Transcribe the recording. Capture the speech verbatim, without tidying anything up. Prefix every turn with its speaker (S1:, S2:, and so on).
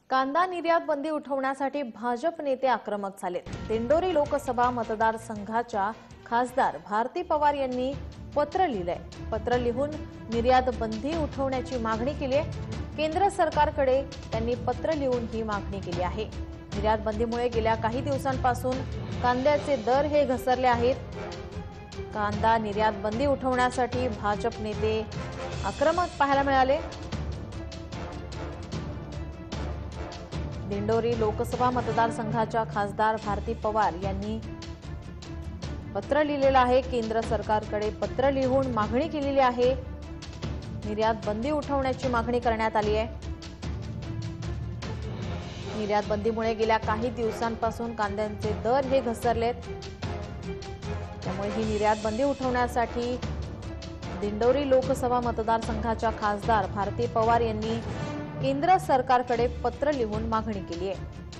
S1: कांदा निर्यात बंदी उठवण्यासाठी भाजप नेते आक्रमक झालेत। दिंडोरी लोकसभा मतदारसंघाच्या खासदार भारती पवार यांनी पत्र लिहिलंय। पत्र लिहून निर्यात बंदी उठवण्याची मागणी केली आहे। केंद्र सरकारकडे त्यांनी पत्र लिहून ही मागणी केली आहे। निर्यात बंदीमुळे गेल्या काही दिवसांपासून कांद्याचे दर हे घसरले आहेत। कांदा निर्यात बंदी उठवण्यासाठी भाजप नेते आक्रमक पाहायला मिळाले। दिंडोरी लोकसभा मतदारसंघाच्या खासदार भारती पवार यांनी पत्र लिहिलेलं आहे। केंद्र सरकारकडे पत्र लिहून मागणी केलेली आहे। निर्यात बंदी उठवण्याची मागणी करण्यात आली आहे। निर्यात बंदीमुळे गेल्या काही दिवसांपासून कांद्याचे दर हे घसरलेत। त्यामुळे ही निर्यात बंदी उठवण्यासाठी दिंडोरी लोकसभा मतदारसंघाच्या खासदार भारती पवार यांनी केंद्र सरकारकडे पत्र लिहून मागणी केली आहे।